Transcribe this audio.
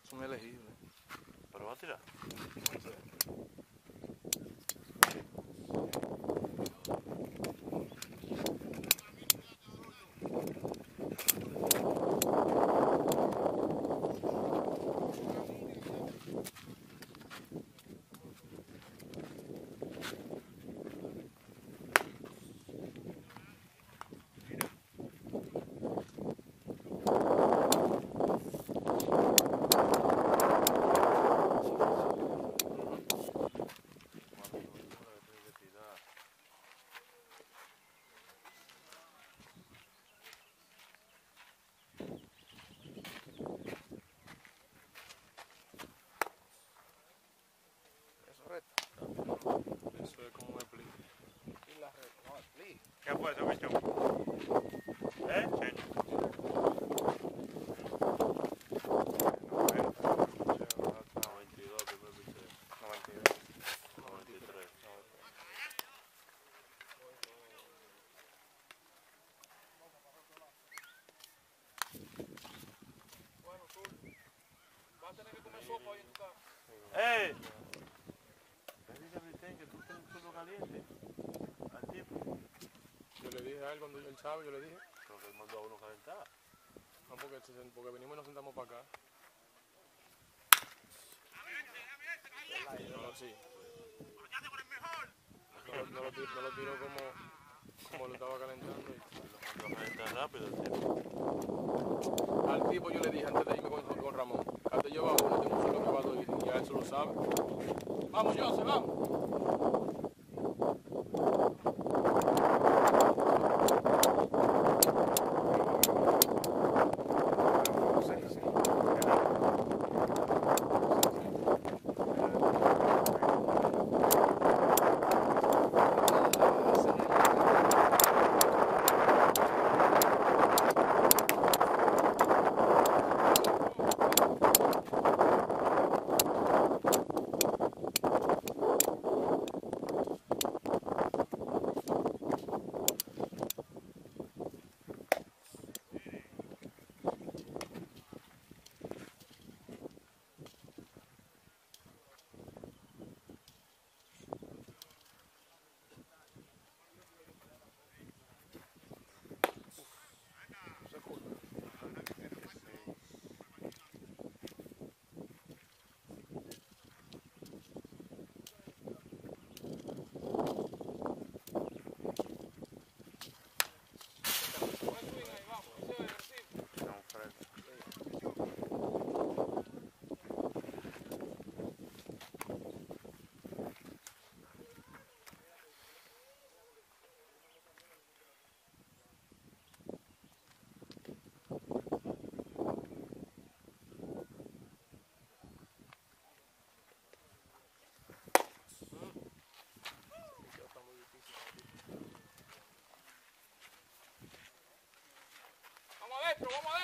Son elegibles. ¿Pero va a tirar? Eso es como un split. Y la red, no, split. ¿Qué fue eso, bicho? Checho. 92, primer picheo. 92. 93. Bueno, tú vas a tener que comer sopa hoy en tu casa. ¡Eh! Le dije a Britén que tú tienes un suelo caliente al tipo. Yo le dije a él cuando él sabe, yo le dije. Pero que él mandó a uno calentar. No, porque venimos y nos sentamos para acá. No, sí. No lo tiró como lo estaba calentando. Lo mandó a calentar rápido el tipo. Al tipo yo le dije antes de irme con Ramón, antes yo va uno, tengo un solo que va a dos y ya eso lo sabe. Vamos, José, vamos. Vamos adentro, vamos adentro.